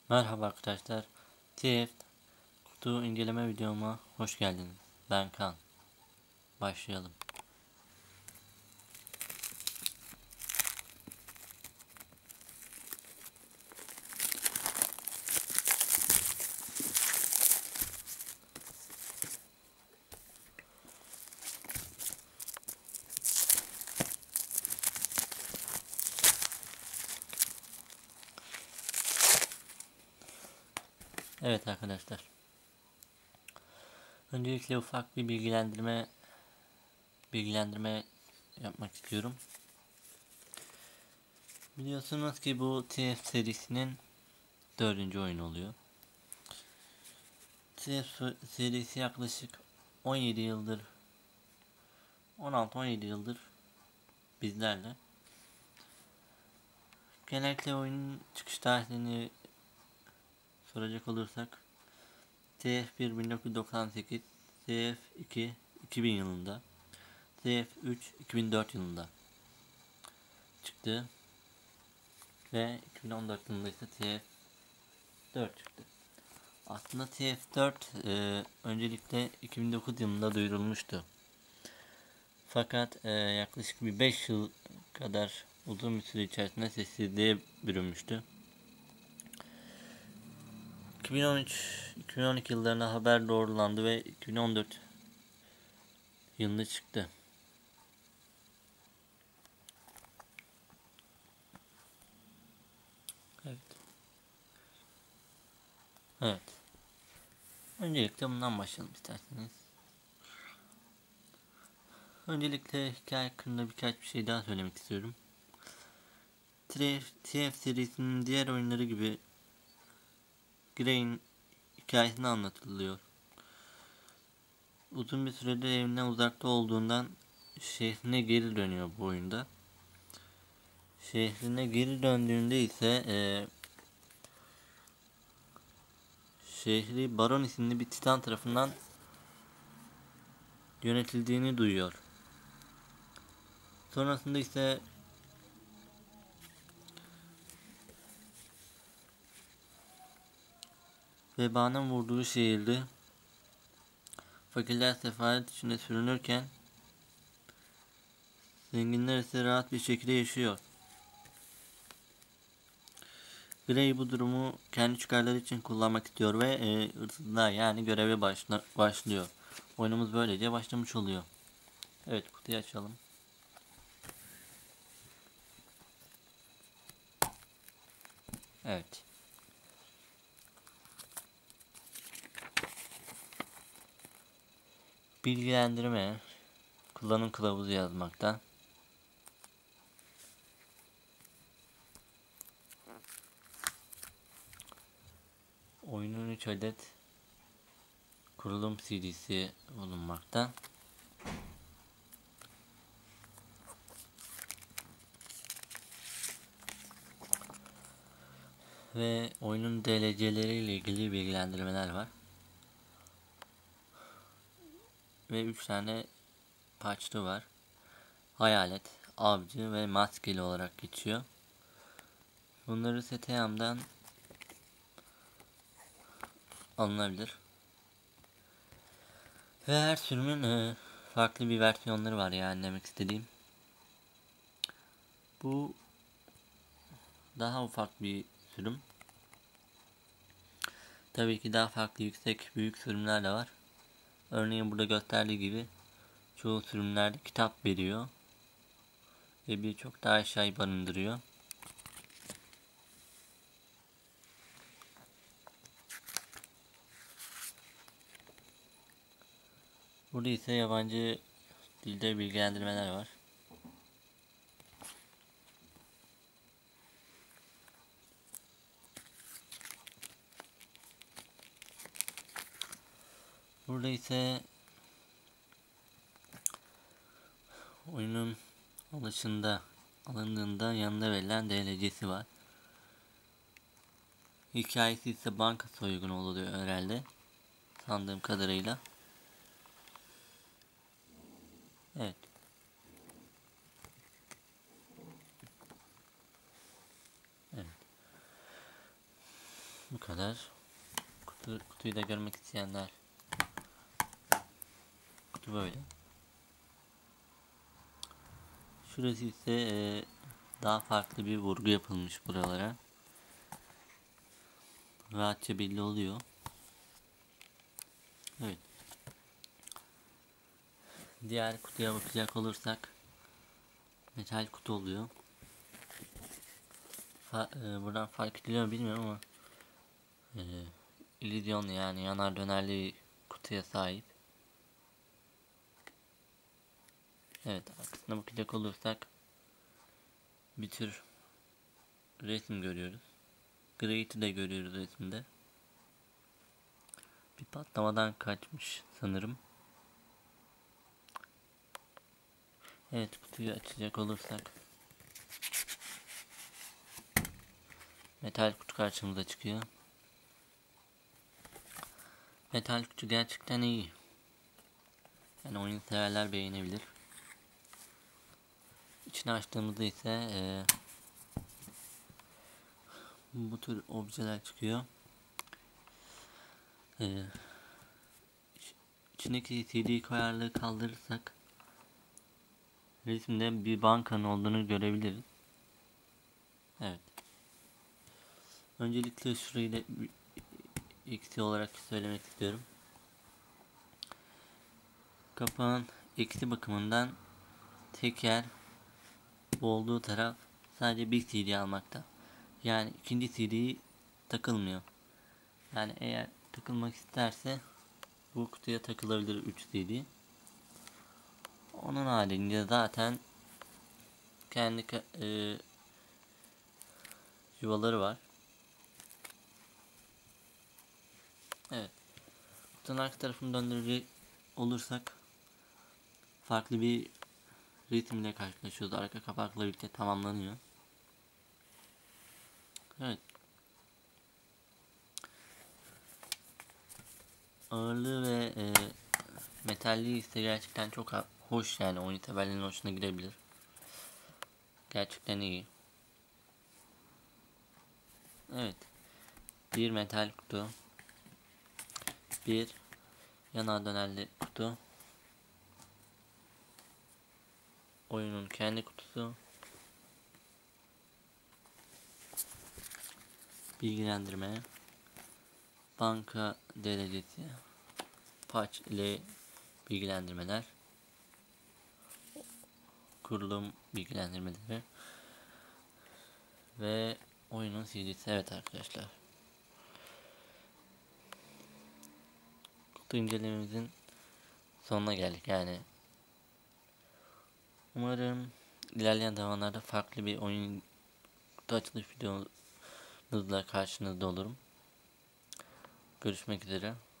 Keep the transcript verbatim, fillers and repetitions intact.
Merhaba arkadaşlar. T F kutu inceleme videoma hoş geldiniz. Ben Kan. Başlayalım. Evet arkadaşlar. Öncelikle ufak bir bilgilendirme bilgilendirme yapmak istiyorum. Biliyorsunuz ki bu T F serisinin dördüncü oyunu oluyor. T F serisi yaklaşık on yedi yıldır on altı on yedi yıldır bizlerle. Genellikle oyunun çıkış tarihini soracak olursak T F bir bin dokuz yüz doksan sekiz, T F iki iki bin yılında, T F üç iki bin dört yılında çıktı ve iki bin on dört yılında ise T F dört çıktı. Aslında T F dört e, öncelikle iki bin dokuz yılında duyurulmuştu. Fakat e, yaklaşık bir beş yıl kadar uzun bir süre içerisinde sessizliğe bürünmüştü. iki bin on üç iki bin on iki yıllarına haber doğrulandı ve iki bin on dört yılında çıktı. Evet. Evet. Öncelikle bundan başlayalım isterseniz. Öncelikle hikaye hakkında birkaç bir şey daha söylemek istiyorum. T F serisinin diğer oyunları gibi Gray'in hikayesini anlatılıyor. Uzun bir süredir evinden uzakta olduğundan şehrine geri dönüyor bu oyunda. Şehrine geri döndüğünde ise e, şehri Baron isimli bir titan tarafından yönetildiğini duyuyor. Sonrasında ise vebanın vurduğu şehirde fakirler sefalet içinde sürünürken zenginler ise rahat bir şekilde yaşıyor. Gray bu durumu kendi çıkarları için kullanmak istiyor ve e, hırsızlığa yani göreve başla, başlıyor. Oyunumuz böylece başlamış oluyor. Evet, kutuyu açalım. Evet. Bilgilendirme, kullanım kılavuzu yazmakta. Oyunun üç adet kurulum C D'si bulunmakta. Ve oyunun D L C'leri ile ilgili bilgilendirmeler var. Ve üç tane parçası var. Hayalet, avcı ve maskeli olarak geçiyor. Bunları Seteyam'dan alınabilir. Ve her sürümün e, farklı bir versiyonları var yani demek istediğim. Bu daha ufak bir sürüm. Tabii ki daha farklı yüksek büyük sürümler de var. Örneğin burada gösterdiği gibi çoğu sürümlerde kitap veriyor. Ve birçok daha eşyayı barındırıyor. Burada ise yabancı dilde bilgilendirmeler var. Burada ise oyunun alışında alındığında yanında verilen D L C'si var. Hikayesi ise banka soygunu oluyor herhalde. Sandığım kadarıyla. Evet. Evet. Bu kadar. Kutu, kutuyu da görmek isteyenler, kutu böyle. Şurası ise e, daha farklı bir vurgu yapılmış buralara. Rahatça belli oluyor. Evet. Diğer kutuya bakacak olursak metal kutu oluyor. Fa e, buradan fark ediliyor bilmiyorum ama e, illüzyon yani yanar dönerli bir kutuya sahip. Evet, arkasına bakacak olursak bir tür resim görüyoruz. Grade'i de görüyoruz resimde. Bir patlamadan kaçmış sanırım. Evet, kutuyu açacak olursak metal kutu karşımıza çıkıyor. Metal kutu gerçekten iyi. Yani oyun severler beğenebilir. İçini açtığımızda ise e, bu tür objeler çıkıyor. E, içindeki C D koyarlığı kaldırırsak resimde bir bankanın olduğunu görebiliriz. Evet. Öncelikle şurayı da eksi olarak söylemek istiyorum. Kapağın eksi bakımından tek yer, bu olduğu taraf sadece bir C D almakta. Yani ikinci C D'yi takılmıyor. Yani eğer takılmak isterse bu kutuya takılabilir üç C D. Onun haricinde zaten kendi e, yuvaları var. Evet. Kutunun arka tarafını döndürecek olursak farklı bir ritimle karşılaşıyoruz. Arka kapakla birlikte tamamlanıyor. Evet. Ağırlığı ve e, metalliği ise gerçekten çok hoş, yani oyun severlerin hoşuna gidebilir. Gerçekten iyi. Evet. Bir metal kutu. Bir yana dönerli kutu. Oyunun kendi kutusu. Bilgilendirme. Banka derecesi. Patch ile bilgilendirmeler. Kurulum bilgilendirmeleri. Ve oyunun C D'si. Evet arkadaşlar. Kutu incelememizin sonuna geldik. Yani umarım ilerleyen zamanlarda farklı bir oyun kutu açılış videonuzla karşınızda olurum. Görüşmek üzere.